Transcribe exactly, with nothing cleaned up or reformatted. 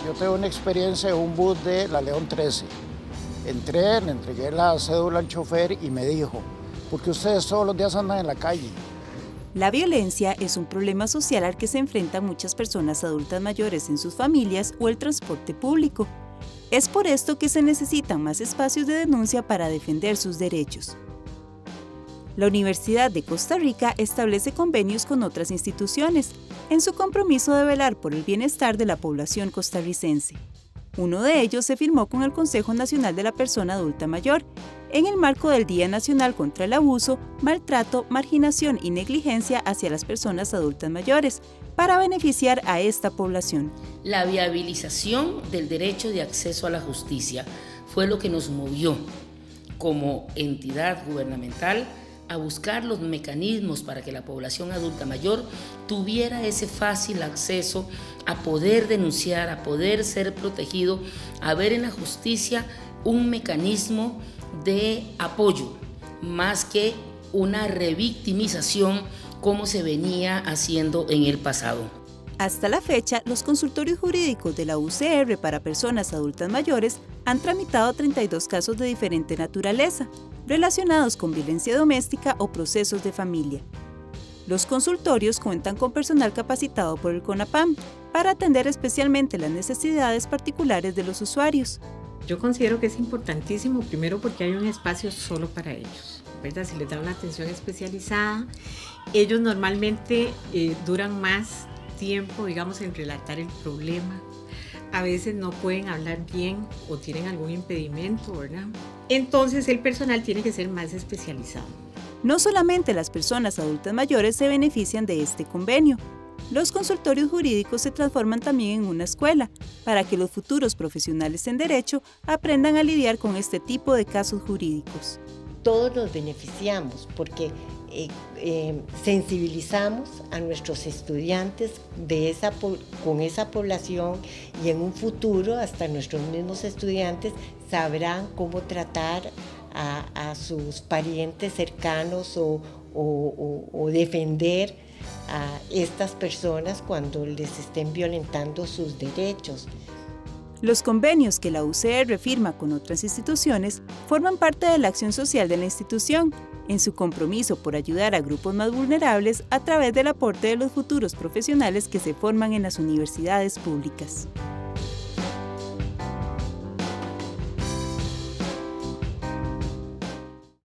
Yo tengo una experiencia en un bus de la León trece. Entré, le entregué la cédula al chofer y me dijo, ¿por qué ustedes todos los días andan en la calle? La violencia es un problema social al que se enfrentan muchas personas adultas mayores en sus familias o el transporte público. Es por esto que se necesitan más espacios de denuncia para defender sus derechos. La Universidad de Costa Rica establece convenios con otras instituciones en su compromiso de velar por el bienestar de la población costarricense. Uno de ellos se firmó con el Consejo Nacional de la Persona Adulta Mayor, en el marco del Día Nacional contra el Abuso, Maltrato, Marginación y Negligencia hacia las personas adultas mayores, para beneficiar a esta población. La viabilización del derecho de acceso a la justicia fue lo que nos movió como entidad gubernamental a buscar los mecanismos para que la población adulta mayor tuviera ese fácil acceso a poder denunciar, a poder ser protegido, a ver en la justicia un mecanismo de apoyo, más que una revictimización como se venía haciendo en el pasado. Hasta la fecha, los consultorios jurídicos de la U C R para personas adultas mayores han tramitado treinta y dos casos de diferente naturaleza, relacionados con violencia doméstica o procesos de familia. Los consultorios cuentan con personal capacitado por el CONAPAM para atender especialmente las necesidades particulares de los usuarios. Yo considero que es importantísimo, primero porque hay un espacio solo para ellos, ¿verdad? Si les dan una atención especializada, ellos normalmente eh, duran más tiempo, digamos, en relatar el problema. A veces no pueden hablar bien o tienen algún impedimento, ¿verdad? Entonces el personal tiene que ser más especializado. No solamente las personas adultas mayores se benefician de este convenio. Los consultorios jurídicos se transforman también en una escuela para que los futuros profesionales en derecho aprendan a lidiar con este tipo de casos jurídicos. Todos nos beneficiamos porque eh, eh, sensibilizamos a nuestros estudiantes de esa, con esa población y en un futuro hasta nuestros mismos estudiantes sabrán cómo tratar a, a sus parientes cercanos o, o, o, o defender a estas personas cuando les estén violentando sus derechos. Los convenios que la U C R firma con otras instituciones forman parte de la acción social de la institución, en su compromiso por ayudar a grupos más vulnerables a través del aporte de los futuros profesionales que se forman en las universidades públicas.